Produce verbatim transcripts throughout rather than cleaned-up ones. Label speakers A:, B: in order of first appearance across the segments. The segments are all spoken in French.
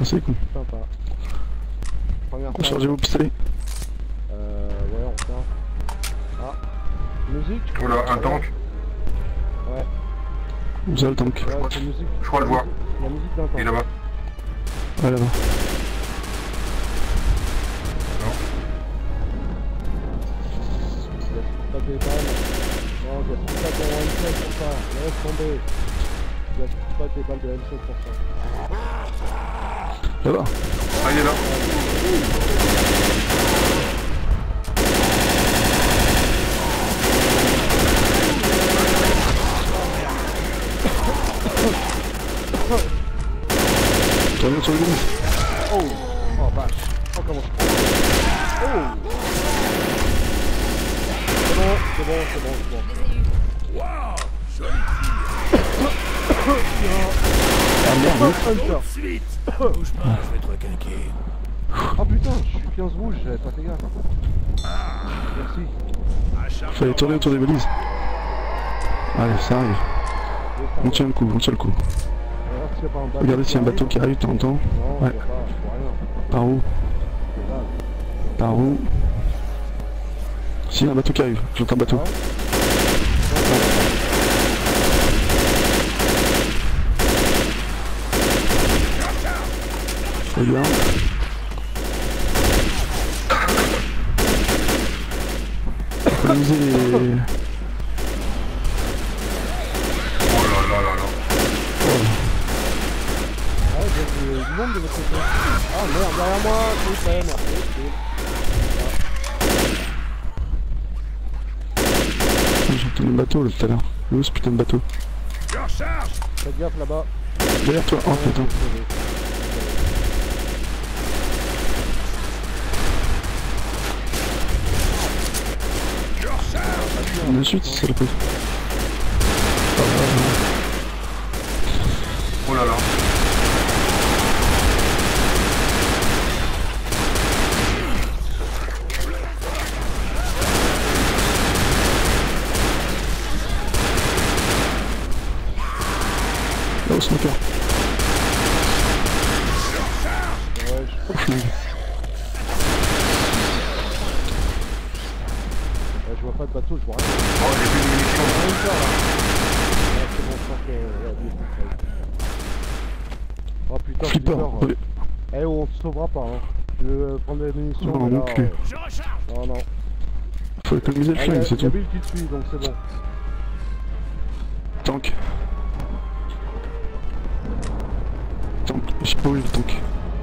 A: c'est cool.
B: Sympa. Première phase.
A: Chargez vos pistolets.
B: Euh, ouais, on tient. Ah. Musique.
C: Oula, un tank.
B: Ouais.
A: Où ça le tank?
B: Ouais, c'est musique.
C: Je crois le voir.
B: La musique d'un tank.
C: Il est là-bas.
A: Ouais, là-bas.
B: Pas des balles. Non, gaspille pas ton one-shot pour ça. Laisse tomber. Gaspille pas tes balles de one-shot pour ça.
A: Là-bas.
C: Ah, il est là.
A: Tu reviens sur le groupe.
B: Oh. Oh vache. Oh comment. Oh. C'est bon, c'est bon, c'est bon, c'est bon.
D: Waouh,
A: Ah merde.
B: Hunter.
D: suite. Bouge pas, je vais te requinquer.
B: Oh putain, je suis quinze rouge, j'avais pas fait gaffe. Merci.
A: Fallait tourner autour des balises. Allez, ça arrive. On tient le coup, on tient le coup. Regardez s'il y a un bateau qui arrive, t'entends? Ouais.
B: Ouais.
A: Par où? Par où? Si, y a un bateau qui arrive, j'entends un bateau. Regarde. Économiser les...
C: Oh là là là là.
B: Ah, il y a du monde de votre côté. Ah merde, derrière moi, c'est ça, merci.
A: J'ai entendu un bateau là tout à l'heure. Où est ce putain de bateau?
B: Faites gaffe là-bas.
A: Derrière toi, oh putain. On a suite, c'est le coup.
C: Oh là là.
A: Là au sniper.
B: Ouais, je...
A: Au flingue.
B: Ouais, je vois pas de bateau, je vois rien.
C: Oh, j'ai plus de munitions.
B: Rien de là. Ouais, c'est bon, je pense que... Ouais, lui, c'est... Oh putain,
A: Flipper.
B: Flipper.
A: Oui.
B: Eh oh, on te sauvera pas, hein. Je veux prendre des munitions,
A: Non,
B: mais
A: non
B: là...
A: plus.
B: euh,
D: Je recharge.
B: Non, non.
A: Faut économiser le
B: Ah,
A: flingue,
B: y'a
A: c'est tout.
B: Bill qui te suit, donc c'est bon.
A: Tank. Tank. J'ai pas eu le tank.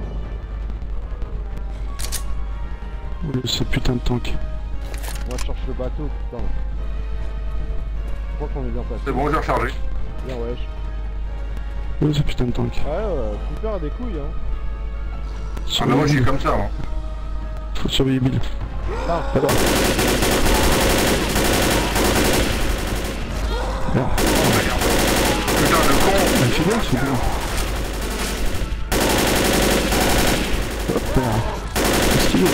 A: Où est ce putain de tank?
B: Moi, je cherche le bateau, putain. Je crois qu'on est bien passé.
C: C'est bon, j'ai rechargé.
B: Bien, wesh.
A: Où est ce putain de tank?
B: Ouais, euh, Flipper a des couilles, hein.
C: Ah, mais moi, je suis comme ça, moi.
A: Faut surveiller Bill.
B: Là.
A: Là-bas. Là.
C: Oh, merde. Putain, le con.
A: Mais fais bien, fais bien. Hop là. Qu'est-ce qu'il est?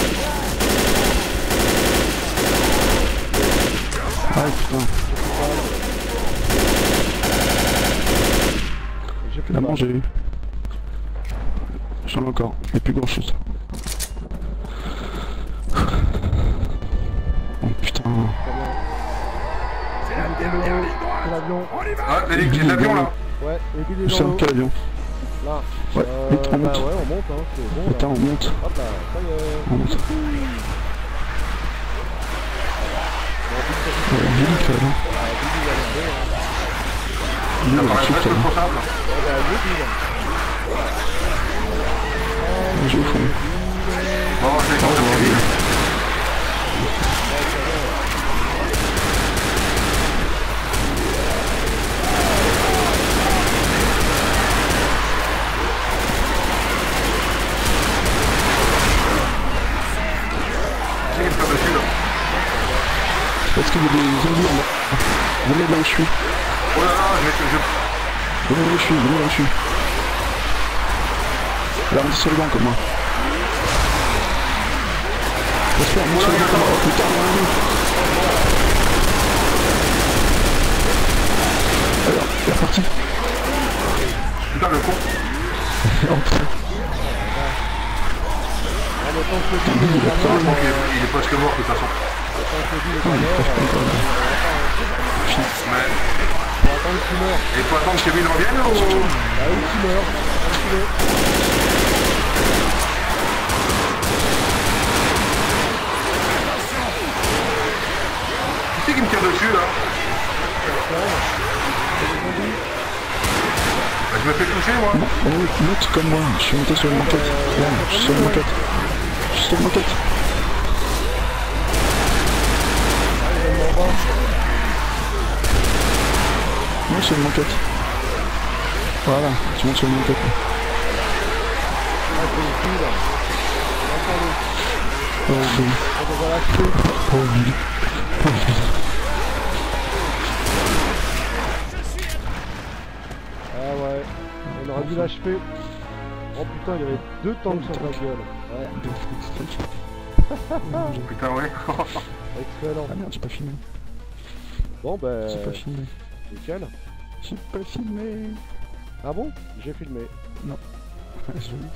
A: Ah putain.
B: J'ai plus de
A: La
B: balles.
A: manger. J'en ai encore, mais plus grand chose. Oh putain.
D: C'est la dernière ligne droite.
B: C'est l'avion.
D: On y va.
C: Ah, t'as dit que j'ai l'avion, là.
B: Ouais, et Bill est
A: C'est
B: dans
A: un
B: l'eau.
A: quel avion?
B: Là.
A: Ouais,
B: Euh,
A: vite, on monte.
B: Bah ouais, on monte, hein. C'est bon,
A: Attends,
B: là.
A: on monte.
B: Hop là, ça y est.
A: On monte.
B: Bon, Bill,
A: Ouais, Bill, là.
B: Ah, Bill, il va aller, hein.
A: Bill,
C: Ça
A: il va
C: paraît
A: dessus,
C: presque
A: là.
C: trop simple.
B: Ah, bah, lui, Bill.
A: Je vais au fond.
C: Bon, je vais tenter très vite. C'est pas possible.
A: Parce qu'il y a des zombies en bas. Venez là où je suis.
C: Oh là là, je vais... je-
A: Venez là où je suis, venez là où je suis. Là, on est sur le banc comme moi. J'espère, monte sur le banc comme moi. Oh putain, on est. Alors, c'est reparti.
C: Putain, le con.
A: Entre.
B: Ah, mais tant que le dit, il est
C: Je
B: pas
C: pense
B: mort,
C: qu'il
B: euh,
C: est- il est presque mort de toute façon.
B: tant que le dit, il est
A: Ah,
B: pas
A: il est
B: mort,
A: presque
B: euh,
A: encore là.
C: Mais
B: faut attendre qu'il meure.
C: il faut attendre que Kevin revienne ou...
B: Bah oui, qu'il meurt, comme qu'il est.
C: Qui c'est qui me tire dessus là? Bah, je me fais toucher moi.
A: Oh, monte comme moi, je suis monté sur une moquette. Ouais, je suis sur une moquette. Je suis sur une moquette. Non, sur une moquette. Voilà, tu montes sur une moquette.
B: Ah, c'est le cul, là. Attendez,
A: Oh, oui.
B: on va l'acheter.
A: Oh, oui. Oh, oui.
B: Ah ouais, on aurait dû l'achever. Oh putain, il y avait deux tanks sur la gueule. Ouais,
A: Deux trucs, trucs.
C: Putain ouais.
B: excellent.
A: Ah merde, j'ai pas filmé.
B: Bon bah,
A: J'ai pas filmé.
B: nickel.
A: J'ai pas filmé.
B: Ah bon? J'ai filmé.
A: Joli.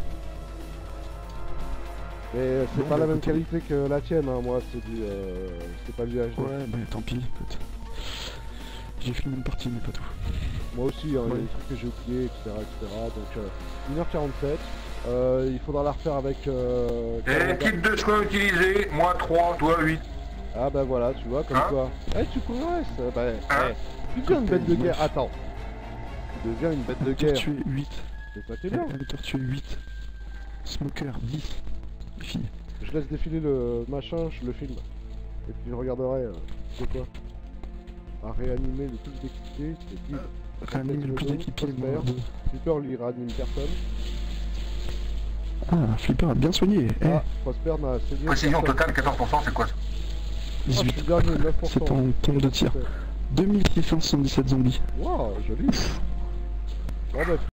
B: Mais c'est
A: Bon,
B: pas
A: bah,
B: la même
A: écoutez.
B: qualité que la tienne, hein. Moi c'est du... Euh, c'est pas du H D.
A: Ouais, bah tant pis, écoute. J'ai filmé une partie, mais pas tout.
B: Moi aussi, hein, il y a
A: Ouais.
B: des trucs que j'ai oubliés, et cetera, et cetera. Donc euh, une heure quarante-sept. Euh, il faudra la refaire avec... Euh,
C: Et
B: Canada.
C: kit de choix utilisé, moi trois, toi huit.
B: Ah bah voilà, tu vois, comme
C: Hein
B: quoi. Eh, tu progresses. Bah,
C: Hein
B: eh, tu deviens une bête de guerre. Attends. Tu deviens une bête de
A: Elle a
B: guerre.
A: tué huit.
B: C'est pas bien.
A: Elle a tué huit. Smoker, dix. Filles.
B: Je laisse défiler le machin, je le filme. Et puis je regarderai, euh, c'est quoi. À réanimer le plus d'équipiers, c'est guide.
A: Réanime le plus d'équipiers.
B: Prosper.
A: moi, deux.
B: Flipper lui réanime personne.
A: Ah, Flipper a bien soigné. Eh,
B: Ah, Prosper n'a saigné
C: Précision
B: personne.
C: totale quatorze pour cent, c'est quoi ça?
B: Ah, je suis
A: dix-huit.
B: dernier, neuf pour cent.
A: C'est en tombe de tir. deux mille six cent soixante-dix-sept zombies.
B: Waouh, joli. Bon bah,